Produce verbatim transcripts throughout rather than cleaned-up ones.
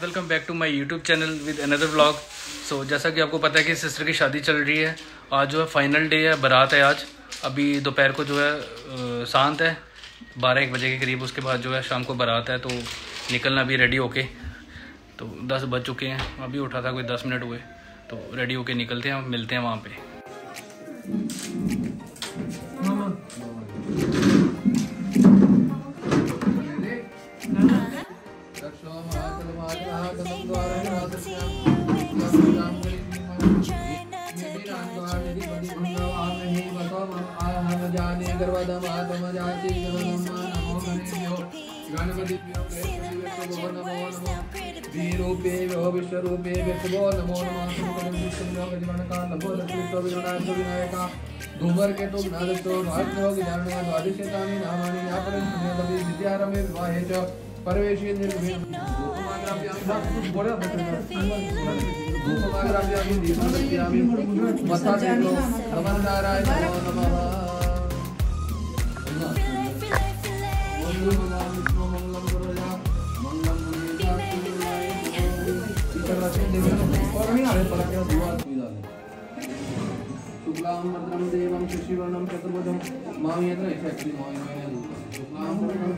Welcome back to my YouTube channel with another vlog. So जैसा कि आपको पता है कि सिस्टर की शादी चल रही है। आज जो है फाइनल डे है, बारात है आज। अभी दोपहर को जो है आ, शांत है, बारह एक बजे के करीब। उसके बाद जो है शाम को बारात है, तो निकलना भी रेडी होके। तो दस बज चुके हैं, अभी उठा था कोई दस मिनट हुए, तो रेडी होके निकलते हैं, मिलते हैं वहाँ पे। विश्वरूपे विश्वो नमो नमः धूमर के तुम नादस्तो नादस्तो ज्ञानया द्वादशतानि नामानि यापरं तभी विद्यारम्भे विवाहे च परवेशे निर्विघ्नं धूपमाग्राभ्यां बोला धूपमाग्राभ्यां दीपमाग्राभ्यां मथा टेको नमः नारायण नमः शुक्लांबरधरं देवं शशिवर्णं चतुर्भुजं मामयत्र शक्ति मोहिनी शुक्लांबरधरं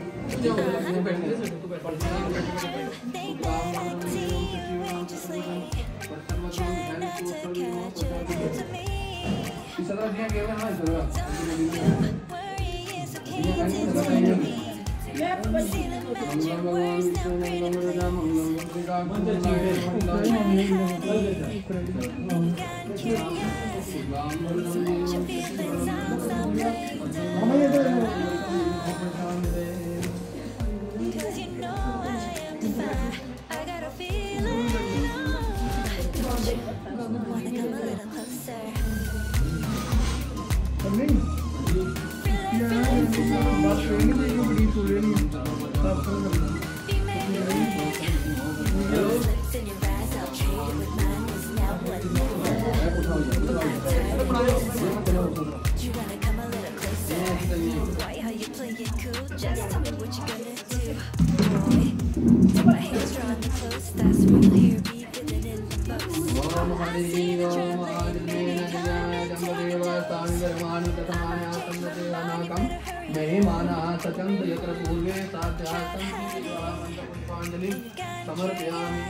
महिमाना सचंद्र यत्र पूर्वे साध्यासं पुष्पांजलि समर्पयामि।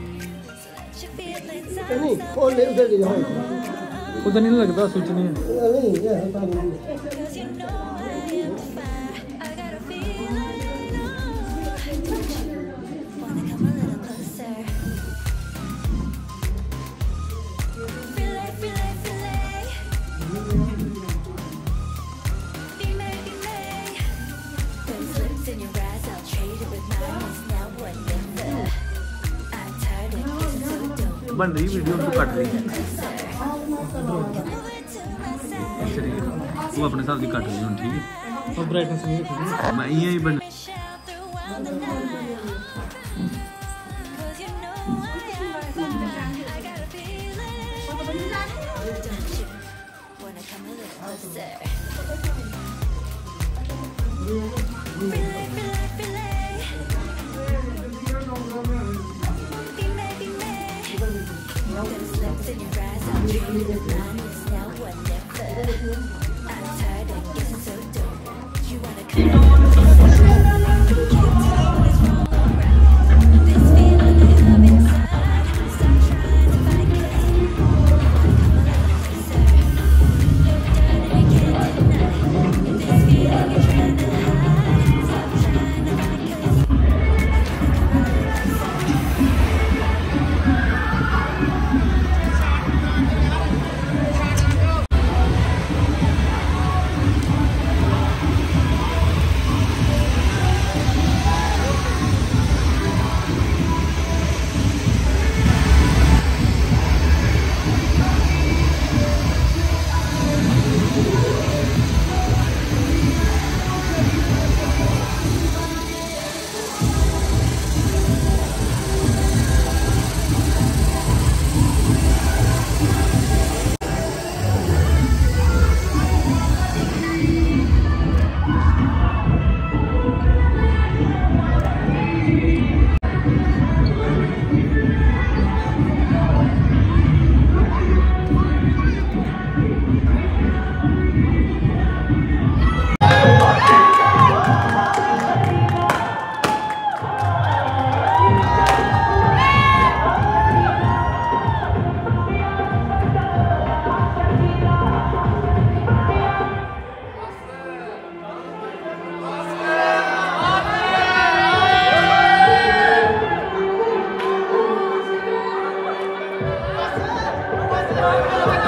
उधर नहीं लगता स्विच नहीं है। बन रही वीडियो तो कट रही है, वो अपने साथ ही कट रही है। ठीक है, और ब्राइटनेस नहीं है, मैं यही बन है।